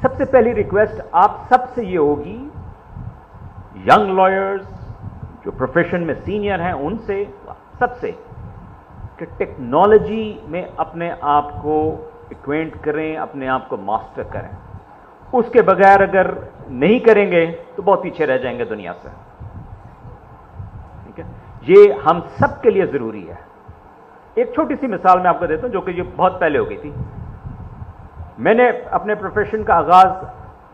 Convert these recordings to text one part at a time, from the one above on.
सबसे पहली रिक्वेस्ट आप सबसे ये होगी, यंग लॉयर्स जो प्रोफेशन में सीनियर हैं उनसे, सबसे, कि टेक्नोलॉजी में अपने आप को एक्वेंट करें, अपने आप को मास्टर करें। उसके बगैर अगर नहीं करेंगे तो बहुत पीछे रह जाएंगे दुनिया से। ठीक है, ये हम सब के लिए जरूरी है। एक छोटी सी मिसाल मैं आपको देता हूं जो कि ये बहुत पहले हो गई थी। मैंने अपने प्रोफेशन का आगाज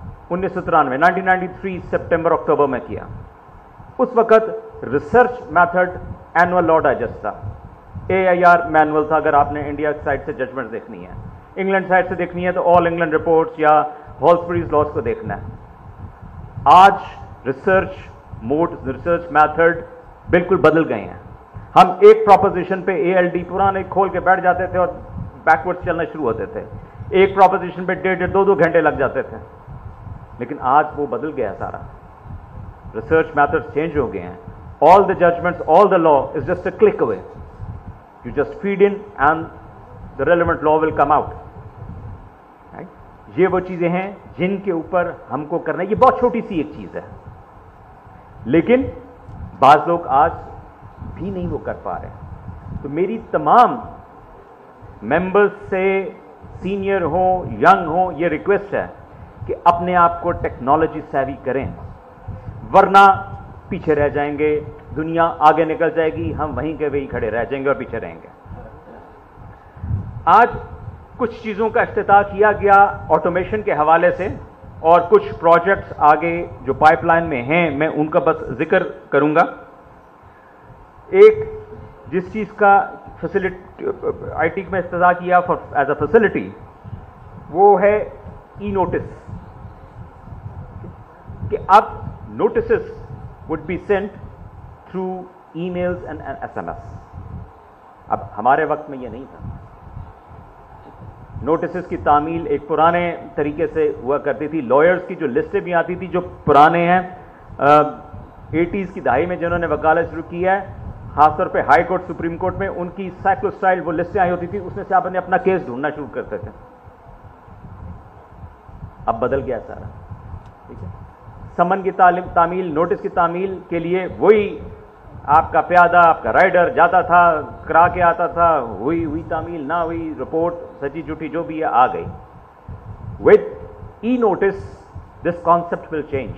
1993 सितंबर अक्टूबर में किया। उस वक्त research method annual law digest था, AIR मैनुअल था। अगर आपने इंडिया साइड से जजमेंट देखनी है, इंग्लैंड साइड से देखनी है तो ऑल इंग्लैंड रिपोर्ट्स या हॉल्सबरीज लॉज को देखना है। आज रिसर्च मोड, रिसर्च मेथड बिल्कुल बदल गए हैं। हम एक प्रोपोजिशन पे ALD पुराने खोल के बैठ जाते थे और बैकवर्ड चलना शुरू होते थे। एक प्रोपोजिशन पे 1.5-2 घंटे लग जाते थे, लेकिन आज वो बदल गया सारा। रिसर्च मेथड्स चेंज हो गए हैं। All the judgments, all the law is just a click away. You just feed in and the relevant law will come out. ये वो चीजें हैं जिनके ऊपर हमको करना है। ये बहुत छोटी सी एक चीज है, लेकिन बाज लोग आज भी नहीं वो कर पा रहे। तो मेरी तमाम मेंबर्स से, सीनियर हो, यंग हो, ये रिक्वेस्ट है कि अपने आप को टेक्नोलॉजी सेवी करें, वरना पीछे रह जाएंगे। दुनिया आगे निकल जाएगी, हम वहीं के वहीं खड़े रह जाएंगे और पीछे रहेंगे। आज कुछ चीजों का इफ्तिताह किया गया ऑटोमेशन के हवाले से, और कुछ प्रोजेक्ट्स आगे जो पाइपलाइन में हैं मैं उनका बस जिक्र करूंगा। एक जिस चीज का फैसिलिटी IT में इफ्तिताह किया एज अ फैसिलिटी, वो है ई-नोटिस, कि अब notices would be sent through emails and SMS। अब हमारे वक्त में ये नहीं था। नोटिसेस की तामील एक पुराने तरीके से हुआ करती थी। लॉयर्स की जो लिस्टें भी आती थी, जो पुराने हैं 80s की दहाई में जिन्होंने वकालत शुरू की है, खासतौर पे हाई कोर्ट, सुप्रीम कोर्ट में, उनकी साइक्लो स्टाइल वो लिस्टें आई होती थी, उसमें से आपने अपना केस ढूंढना शुरू करते थे। अब बदल गया सारा। ठीक है, समन की तामील, नोटिस की तामील के लिए वही आपका प्यादा, आपका राइडर जाता था, करा के आता था, हुई तामील, ना हुई रिपोर्ट, सच्ची झूठी जो भी है आ गई। With e-notice this concept will change.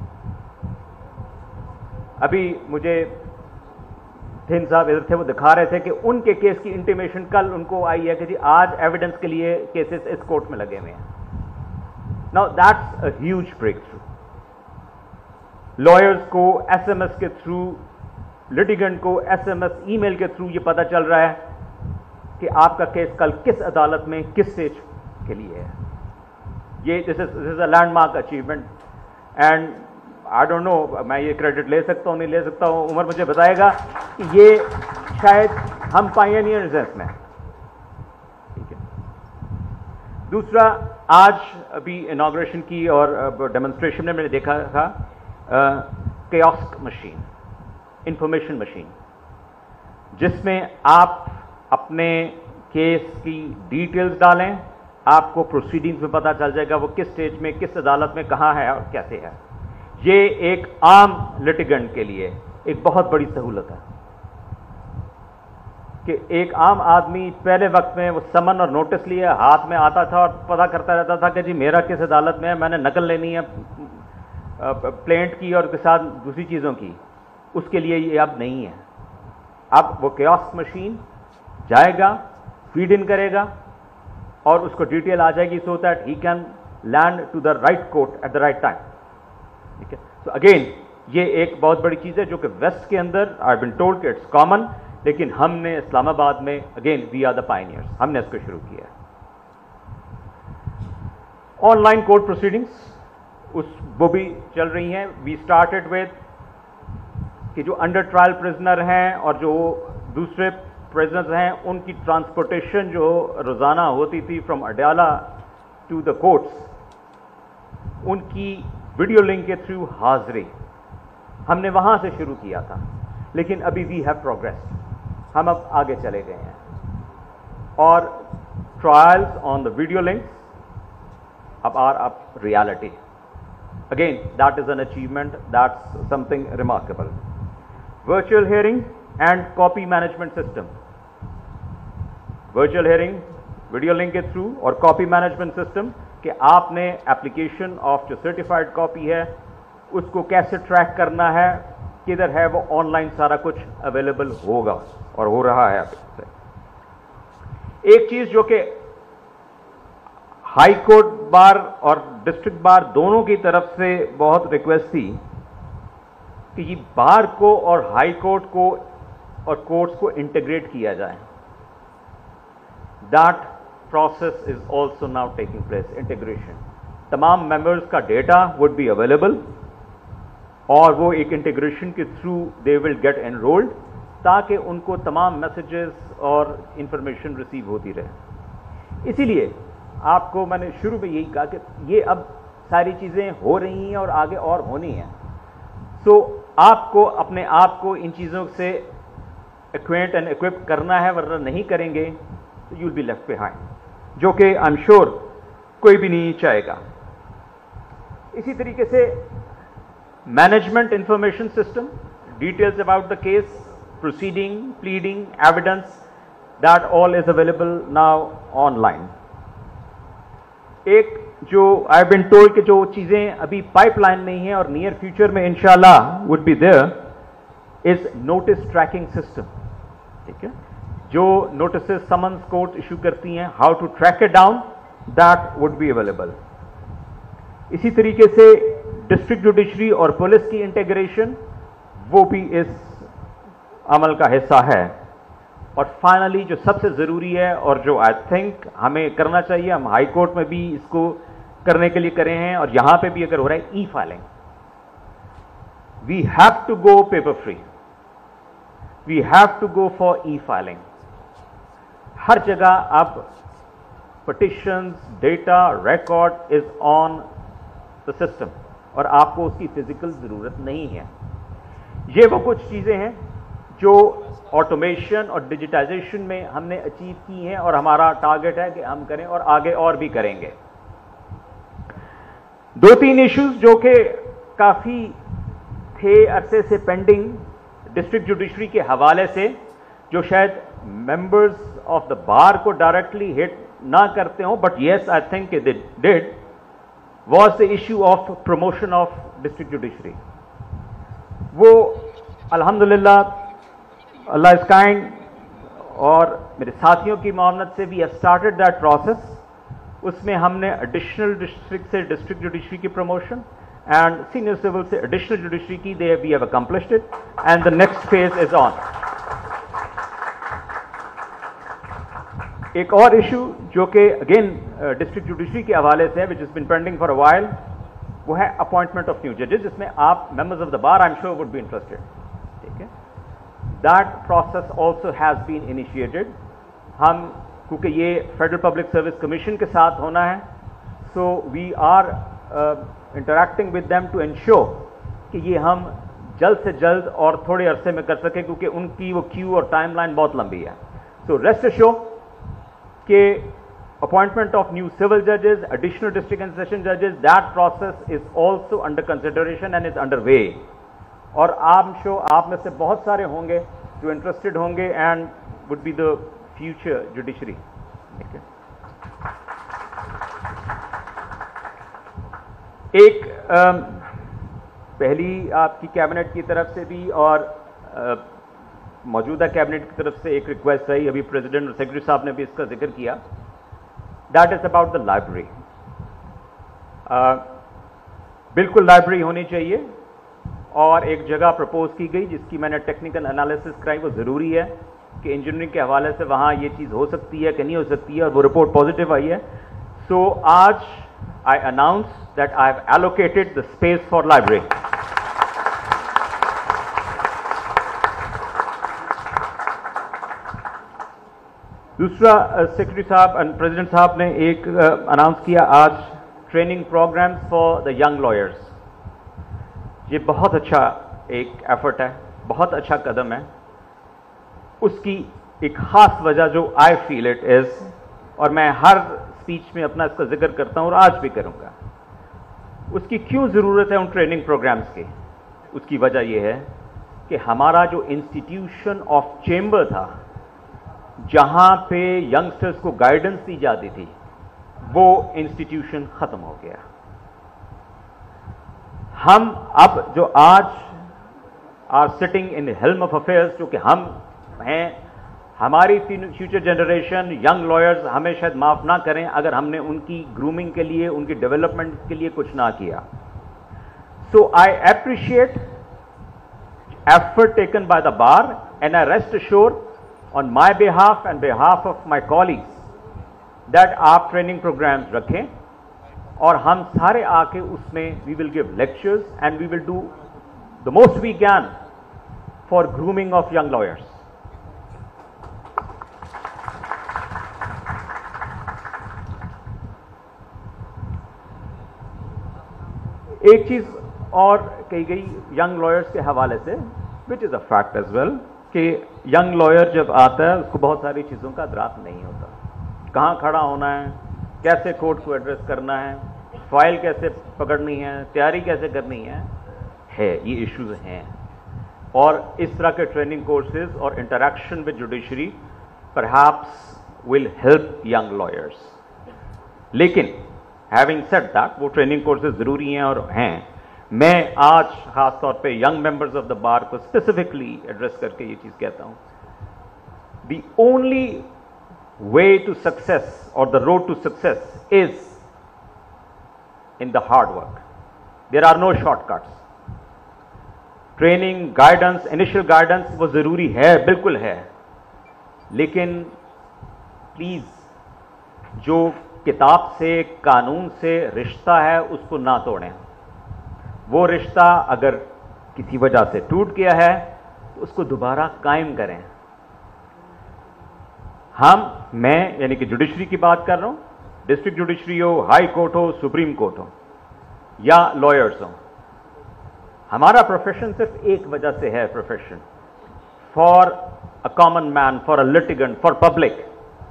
अभी मुझे थिन साहब इधर थे, वो दिखा रहे थे कि उनके केस की इंटीमेशन कल उनको आई है कि जी आज एविडेंस के लिए केसेस इस कोर्ट में लगे हुए हैं। Now that's a huge breakthrough. Lawyers को SMS के थ्रू, लिटिगेंट को SMS, ईमेल के थ्रू ये पता चल रहा है कि आपका केस कल किस अदालत में किस स्टेज के लिए है। ये this is a landmark achievement and I don't know, मैं ये क्रेडिट ले सकता हूँ नहीं ले सकता हूँ, उमर मुझे बताएगा कि ये शायद हम पायनियर्स हैं इसमें। ठीक है, दूसरा, आज अभी इनॉग्रेशन की और डेमोन्स्ट्रेशन में मैंने देखा था कियोस्क मशीन, इंफॉर्मेशन मशीन, जिसमें आप अपने केस की डिटेल्स डालें, आपको प्रोसीडिंग्स में पता चल जाएगा वो किस स्टेज में, किस अदालत में, कहां है और कैसे है। ये एक आम लिटिगेंट के लिए एक बहुत बड़ी सहूलत है कि एक आम आदमी पहले वक्त में वो समन और नोटिस लिए हाथ में आता था और पता करता रहता था कि जी मेरा किस अदालत में है, मैंने नकल लेनी है प्लेंट की और के साथ दूसरी चीज़ों की। उसके लिए ये अब नहीं है। अब वो कियोस्क मशीन जाएगा, फीड इन करेगा और उसको डिटेल आ जाएगी, so that he can land to the right court at the right time. ठीक है, तो अगेन ये एक बहुत बड़ी चीज़ है जो कि वेस्ट के अंदर आई बीन टोल्ड कि इट्स कॉमन, लेकिन हमने इस्लामाबाद में again we are the pioneers, हमने इसको शुरू किया। ऑनलाइन कोर्ट प्रोसीडिंग्स वो भी चल रही हैं। वी स्टार्टेड विद कि जो अंडर ट्रायल प्रिजनर हैं और जो दूसरे प्रिजनर्स हैं, उनकी ट्रांसपोर्टेशन जो रोज़ाना होती थी from Adiala to the courts, उनकी वीडियो लिंक के थ्रू हाजिरी हमने वहाँ से शुरू किया था, लेकिन अभी वी हैव प्रोग्रेस, हम अब आगे चले गए हैं और trials on the video links are a reality. Again, that is an achievement, that's something remarkable. Virtual hearing and copy management system. Virtual hearing, video link के थ्रू, और कॉपी मैनेजमेंट सिस्टम कि आपने एप्लीकेशन ऑफ जो certified copy है उसको कैसे track करना है, किधर है, वो ऑनलाइन सारा कुछ अवेलेबल होगा और हो रहा है। एक चीज जो कि हाई कोर्ट बार और डिस्ट्रिक्ट बार दोनों की तरफ से बहुत रिक्वेस्ट थी कि ये बार को और हाई कोर्ट को और कोर्ट्स को इंटीग्रेट किया जाए। That process is also now taking place, integration. तमाम मेंबर्स का डेटा वुड बी अवेलेबल और वो एक इंटीग्रेशन के through they will get enrolled ताकि उनको तमाम मैसेजेस और इंफॉर्मेशन रिसीव होती रहे। इसीलिए आपको मैंने शुरू में यही कहा कि ये अब सारी चीज़ें हो रही हैं और आगे और होनी हैं। सो आपको अपने आप को इन चीज़ों से एक्वेंट एंड इक्विप करना है, वरना नहीं करेंगे तो you will be left behind, जो कि आई एम श्योर कोई भी नहीं चाहेगा। इसी तरीके से management information system, details about the case, proceeding, pleading, evidence, that all is available now online. एक जो आई हैव बीन टोल्ड कि जो चीजें अभी पाइपलाइन में ही हैं और नियर फ्यूचर में इंशाल्लाह would be there is notice tracking system. ठीक है, जो नोटिस समन्स कोर्ट इशू करती हैं, how to track it down, that would be available. इसी तरीके से डिस्ट्रिक्ट जुडिशरी और पुलिस की इंटीग्रेशन, वो भी इस अमल का हिस्सा है। और फाइनली जो सबसे ज़रूरी है और जो आई थिंक हमें करना चाहिए, हम हाई कोर्ट में भी इसको करने के लिए करे हैं और यहां पे भी अगर हो रहा है, e filing. We have to go paper free, we have to go for e filing. हर जगह अब petitions, data, record is on the system और आपको उसकी फिजिकल ज़रूरत नहीं है। ये वो कुछ चीज़ें हैं जो ऑटोमेशन और डिजिटाइजेशन में हमने अचीव की हैं और हमारा टारगेट है कि हम करें और आगे और भी करेंगे। दो तीन इश्यूज जो कि काफ़ी थे अरसे से पेंडिंग डिस्ट्रिक्ट जुडिशरी के हवाले से, जो शायद मेंबर्स ऑफ द बार को डायरेक्टली हिट ना करते हो, but yes I think they did, was the issue of promotion of district judiciary. वो अल्हम्दुलिल्लाह, अल्लाह इज काइंड, और मेरे साथियों की मावनत से भी स्टार्टेड दैट प्रोसेस। उसमें हमने एडिशनल डिस्ट्रिक्ट से डिस्ट्रिक्ट जुडिशरी की प्रमोशन एंड सीनियर सिविल से एडिशनल जुडिशरी की, they we have accomplished it and the next phase is on. एक और इशू जो कि अगेन डिस्ट्रिक्ट जुडिशरी के हवाले से है, which is been pending for a while, वो है अपॉइंटमेंट ऑफ न्यू जजेस, जिसमें आप members of the bar I am sure would be interested. ठीक है, that process also has been initiated. हम, क्योंकि ये फेडरल पब्लिक सर्विस कमीशन के साथ होना है, so we are interacting with them to ensure कि ये हम जल्द से जल्द और थोड़े अरसे में कर सकें, क्योंकि उनकी वो क्यू और टाइमलाइन बहुत लंबी है। सो रेस्ट एश्योर कि appointment of new civil judges, additional district and session judges, that process is also under consideration and is underway. और I'm sure आप में से बहुत सारे होंगे जो इंटरेस्टेड होंगे and would be the future judiciary. Okay. एक पहली आपकी कैबिनेट की तरफ से भी और मौजूदा कैबिनेट की तरफ से एक रिक्वेस्ट आई, अभी प्रेसिडेंट और सेक्रेटरी साहब ने भी इसका जिक्र किया, that is about the library. बिल्कुल लाइब्रेरी होनी चाहिए और एक जगह प्रपोज की गई जिसकी मैंने टेक्निकल एनालिसिस कराई, वो ज़रूरी है कि इंजीनियरिंग के हवाले से वहाँ ये चीज़ हो सकती है कि नहीं हो सकती है, और वो रिपोर्ट पॉजिटिव आई है। सो आज I announce that I have allocated the space for library. दूसरा, सेक्रेटरी साहब एंड प्रेसिडेंट साहब ने एक अनाउंस किया आज, training programs for the young lawyers. ये बहुत अच्छा एक एफर्ट है, बहुत अच्छा कदम है। उसकी एक खास वजह जो आई फील इट इज, और मैं हर स्पीच में अपना इसका जिक्र करता हूं और आज भी करूंगा। उसकी क्यों ज़रूरत है उन ट्रेनिंग प्रोग्राम्स की? उसकी वजह यह है कि हमारा जो इंस्टीट्यूशन ऑफ चेंबर था, जहां पे यंगस्टर्स को गाइडेंस दी जाती थी, वो इंस्टीट्यूशन खत्म हो गया। हम अब जो आज are sitting in helm of affairs, जो कि हम हैं, हमारी फ्यूचर जनरेशन यंग लॉयर्स हमें शायद माफ ना करें अगर हमने उनकी ग्रूमिंग के लिए, उनकी डेवलपमेंट के लिए कुछ ना किया। So I appreciate effort taken by the bar and I rest assured on my behalf and behalf of my colleagues that आप ट्रेनिंग प्रोग्राम्स रखें और हम सारे आके उसमें we will give lectures and we will do the most we can for grooming of young lawyers. एक चीज और कही गई यंग लॉयर्स के हवाले से, which is a fact as well, कि यंग लॉयर जब आता है उसको बहुत सारी चीज़ों का अदराक नहीं होता। कहाँ खड़ा होना है, कैसे कोर्ट को एड्रेस करना है, फाइल कैसे पकड़नी है, तैयारी कैसे करनी है ये इश्यूज हैं। और इस तरह के ट्रेनिंग कोर्सेज और interaction with judiciary perhaps will help young lawyers. लेकिन हैविंग सेड दैट, वो ट्रेनिंग कोर्सेज ज़रूरी हैं और हैं। मैं आज खास तौर पे young members of the bar को स्पेसिफिकली एड्रेस करके ये चीज कहता हूं, the only way to success और the road to success is in the hard work. There are no shortcuts. Training, guidance, initial guidance वो जरूरी है, बिल्कुल है, लेकिन प्लीज जो किताब से, कानून से रिश्ता है उसको ना तोड़ें। वो रिश्ता अगर किसी वजह से टूट गया है तो उसको दोबारा कायम करें। मैं यानी कि जुडिशरी की बात कर रहा हूं, डिस्ट्रिक्ट जुडिशरी हो, हाई कोर्ट हो, सुप्रीम कोर्ट हो या लॉयर्स हो, हमारा प्रोफेशन सिर्फ एक वजह से है profession, for a common man, for a litigant, for public.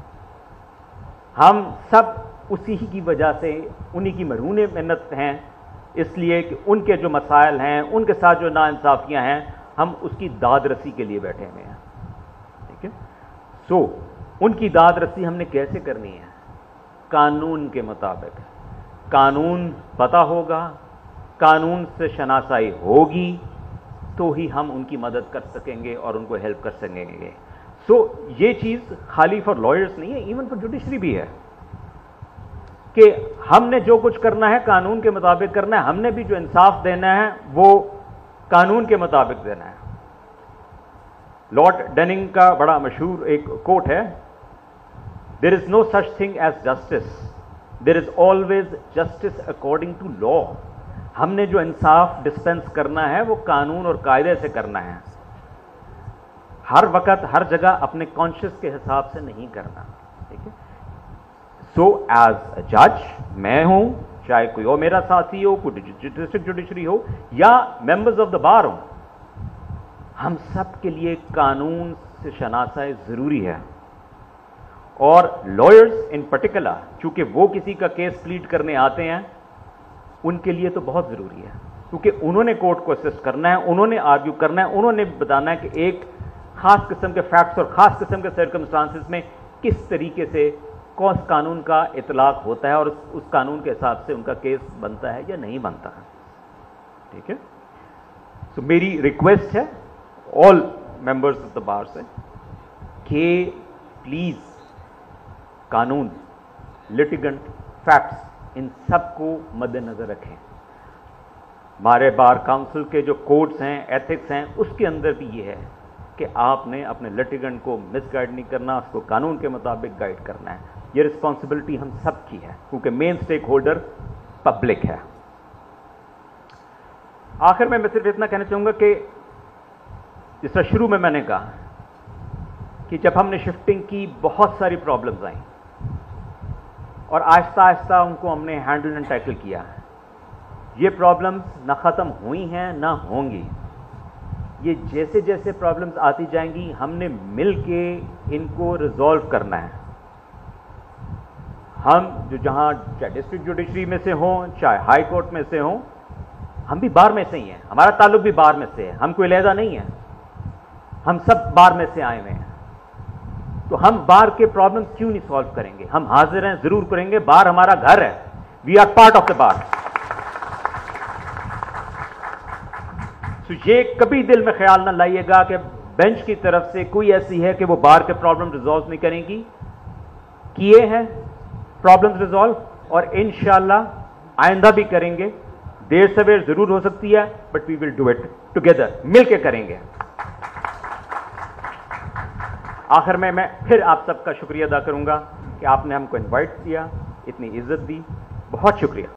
हम सब उसी ही की वजह से, उन्हीं की मरहून मेहनत हैं, इसलिए कि उनके जो मसाइल हैं, उनके साथ जो नाइंसाफियां हैं, हम उसकी दाद रसी के लिए बैठे हुए हैं। ठीक है? सो उनकी दाद रसी हमने कैसे करनी है? कानून के मुताबिक। कानून पता होगा, कानून से शनासाई होगी, तो ही हम उनकी मदद कर सकेंगे और उनको हेल्प कर सकेंगे। सो ये चीज़ खाली फॉर लॉयर्स नहीं है, इवन फॉर जुडिशरी भी है कि हमने जो कुछ करना है कानून के मुताबिक करना है। हमने भी जो इंसाफ देना है वो कानून के मुताबिक देना है। लॉर्ड डेनिंग का बड़ा मशहूर एक कोट है, there is no such thing as justice, there is always justice according to law. हमने जो इंसाफ डिस्पेंस करना है वो कानून और कायदे से करना है, हर वक्त हर जगह अपने कॉन्शियस के हिसाब से नहीं करना। ठीक है? सो एज अ जज मैं हूं, चाहे कोई और मेरा साथी हो, कोई डिस्ट्रिक्ट जुडिशरी हो या मेंबर्स ऑफ द बार हो, हम सब के लिए कानून से शनासाई जरूरी है। और लॉयर्स इन पर्टिकुलर, चूंकि वो किसी का केस प्लीड करने आते हैं, उनके लिए तो बहुत जरूरी है, क्योंकि उन्होंने कोर्ट को असिस्ट करना है, उन्होंने आर्ग्यू करना है, उन्होंने बताना है कि एक खास किस्म के फैक्ट्स और खास किस्म के सर्कमस्टांसेस में किस तरीके से कौन कानून का इतलाक होता है और उस कानून के हिसाब से उनका केस बनता है या नहीं बनता है। ठीक है? सो मेरी रिक्वेस्ट है all members of the bar से कि प्लीज कानून, लिटिगेंट, फैक्ट्स, इन सब को मद्देनजर रखें। हमारे बार काउंसिल के जो कोड्स हैं, एथिक्स हैं, उसके अंदर भी ये है कि आपने अपने लिटिगेंट को मिसगाइड नहीं करना, उसको कानून के मुताबिक गाइड करना है। ये रिस्पॉन्सिबिलिटी हम सब की है, क्योंकि मेन स्टेक होल्डर पब्लिक है। आखिर में मैं सिर्फ इतना कहना चाहूंगा कि जिस तरह शुरू में मैंने कहा कि जब हमने शिफ्टिंग की बहुत सारी प्रॉब्लम्स आई और आहिस्ता आहिस्ता उनको हमने हैंडल एंड टैकल किया। ये प्रॉब्लम्स ना ख़त्म हुई हैं ना होंगी। ये जैसे जैसे प्रॉब्लम्स आती जाएंगी हमने मिल के इनको रिजॉल्व करना है। हम जो जहां चाहे डिस्ट्रिक्ट जुडिशरी में से हों, चाहे हाई कोर्ट में से हों, हम भी बार में से ही हैं, हमारा ताल्लुक भी बार में से है, हम कोई लहदा नहीं है, हम सब बार में से आए हुए हैं। तो हम बार के प्रॉब्लम क्यों नहीं सॉल्व करेंगे? हम हाजिर हैं, जरूर करेंगे, बार हमारा घर है, we are part of the bar. तो ये कभी दिल में ख्याल ना लाइएगा कि बेंच की तरफ से कोई ऐसी है कि वो बार के प्रॉब्लम रिजॉल्व नहीं करेंगी। किए हैं प्रॉब्लम रिजॉल्व, और इंशाअल्लाह आइंदा भी करेंगे। देर सवेर जरूर हो सकती है, but we will do it together, मिलके करेंगे। आखिर में मैं फिर आप सबका शुक्रिया अदा करूंगा कि आपने हमको इनवाइट किया, इतनी इज्जत दी, बहुत शुक्रिया।